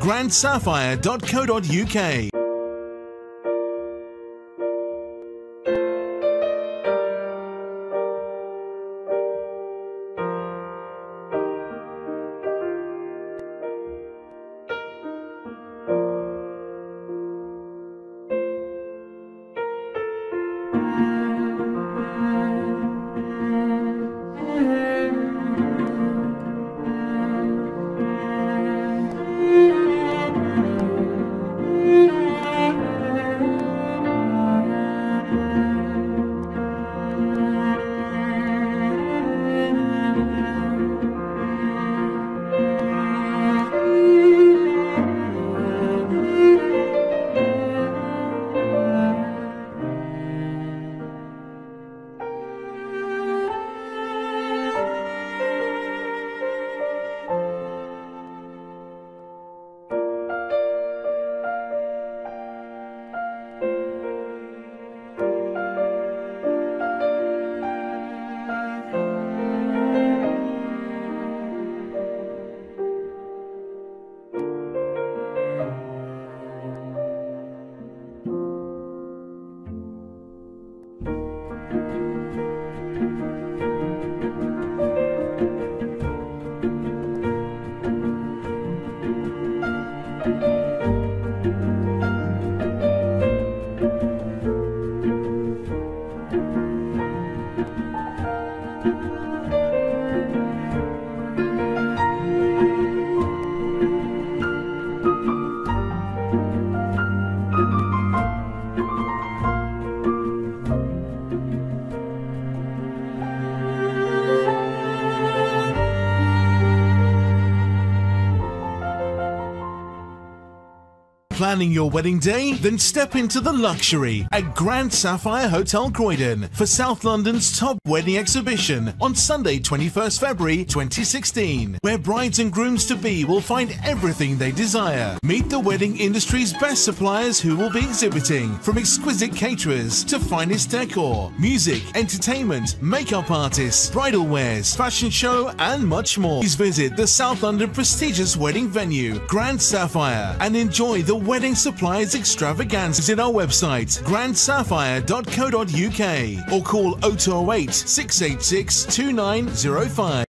grandsapphire.co.uk. Planning your wedding day? Then step into the luxury at Grand Sapphire Hotel Croydon for South London's top wedding exhibition on Sunday 21st February 2016, where brides and grooms-to-be will find everything they desire. Meet the wedding industry's best suppliers who will be exhibiting, from exquisite caterers to finest decor, music, entertainment, makeup artists, bridal wares, fashion show and much more. Please visit the South London prestigious wedding venue, Grand Sapphire, and enjoy the wedding suppliers extravaganza. Visit our website grandsapphire.co.uk or call 0208 686 2905.